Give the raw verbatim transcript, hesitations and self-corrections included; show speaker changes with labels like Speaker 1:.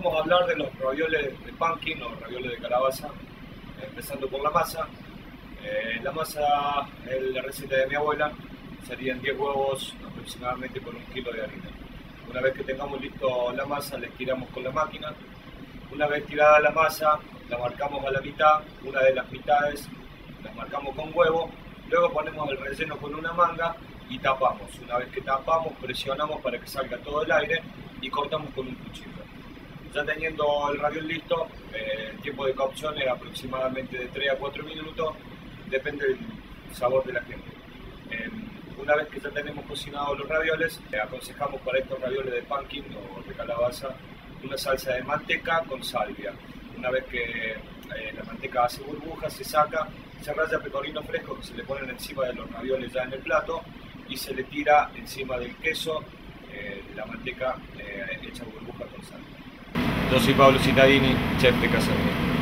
Speaker 1: vamos a hablar de los ravioles de pumpkin o ravioles de calabaza, empezando por la masa. Eh, la masa, la receta de mi abuela, serían diez huevos aproximadamente con un kilo de harina. Una vez que tengamos listo la masa, la estiramos con la máquina. Una vez tirada la masa, la marcamos a la mitad, una de las mitades las marcamos con huevo, luego ponemos el relleno con una manga y tapamos. Una vez que tapamos, presionamos para que salga todo el aire y cortamos con un cuchillo. Ya teniendo el raviol listo, eh, el tiempo de cocción es aproximadamente de tres a cuatro minutos, depende del sabor de la gente. Eh, una vez que ya tenemos cocinados los ravioles, eh, aconsejamos para estos ravioles de pumpkin o de calabaza una salsa de manteca con salvia. Una vez que eh, la manteca hace burbujas, se saca, se raya pecorino fresco que se le ponen encima de los ravioles ya en el plato y se le tira encima del queso eh, de la manteca eh, hecha burbuja con salvia. Yo soy Pablo Cittadini, chef de Casa Mía.